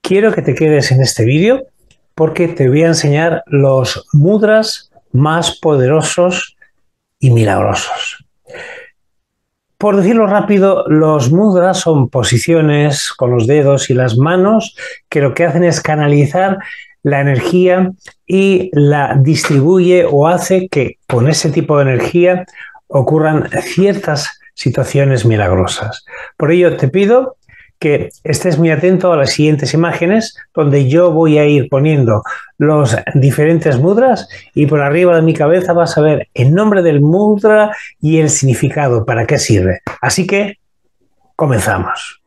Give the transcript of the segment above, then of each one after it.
quiero que te quedes en este vídeo porque te voy a enseñar los mudras más poderosos y milagrosos. Por decirlo rápido, los mudras son posiciones con los dedos y las manos que lo que hacen es canalizar la energía y la distribuye o hace que con ese tipo de energía ocurran ciertas situaciones milagrosas. Por ello te pido que estés muy atento a las siguientes imágenes donde yo voy a ir poniendo los diferentes mudras y por arriba de mi cabeza vas a ver el nombre del mudra y el significado, para qué sirve. Así que comenzamos.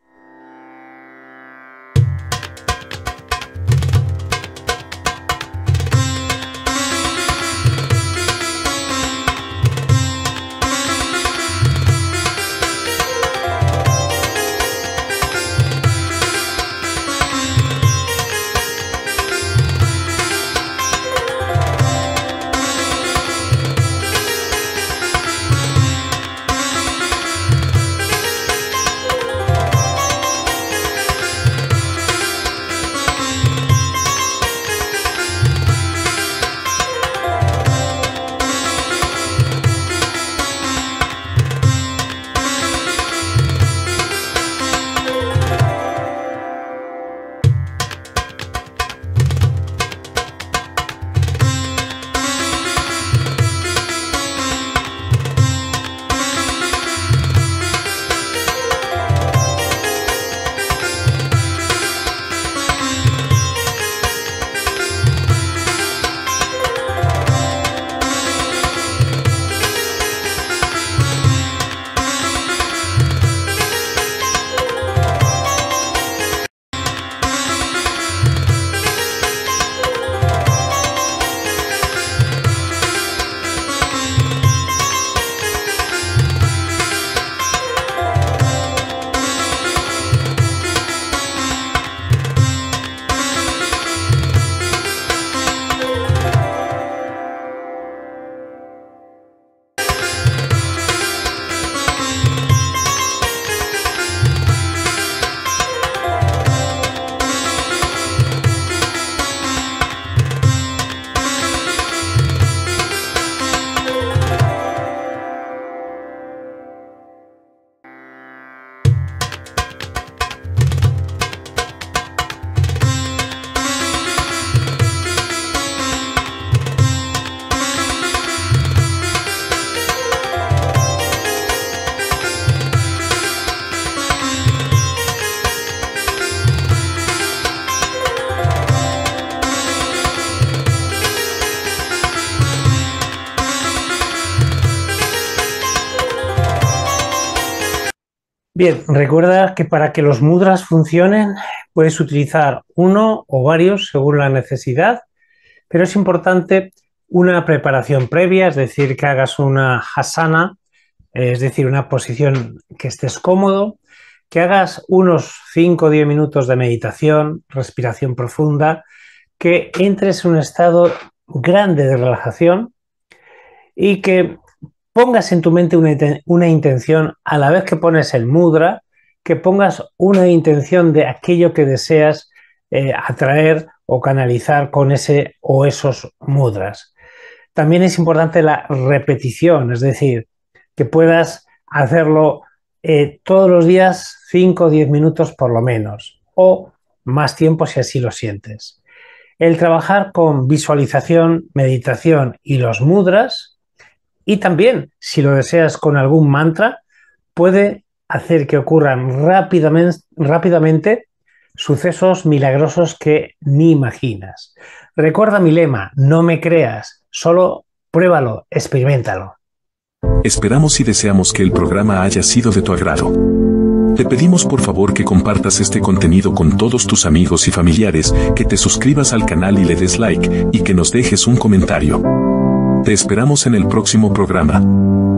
Bien, recuerda que para que los mudras funcionen puedes utilizar uno o varios según la necesidad, pero es importante una preparación previa, es decir, que hagas una asana, es decir, una posición que estés cómodo, que hagas unos 5 o 10 minutos de meditación, respiración profunda, que entres en un estado grande de relajación y que pongas en tu mente una intención a la vez que pones el mudra, que pongas una intención de aquello que deseas atraer o canalizar con ese o esos mudras. También es importante la repetición, es decir, que puedas hacerlo todos los días 5 o 10 minutos por lo menos, o más tiempo si así lo sientes. El trabajar con visualización, meditación y los mudras, y también, si lo deseas con algún mantra, puede hacer que ocurran rápidamente sucesos milagrosos que ni imaginas. Recuerda mi lema, no me creas, solo pruébalo, experiméntalo. Esperamos y deseamos que el programa haya sido de tu agrado. Te pedimos por favor que compartas este contenido con todos tus amigos y familiares, que te suscribas al canal y le des like, y que nos dejes un comentario. Te esperamos en el próximo programa.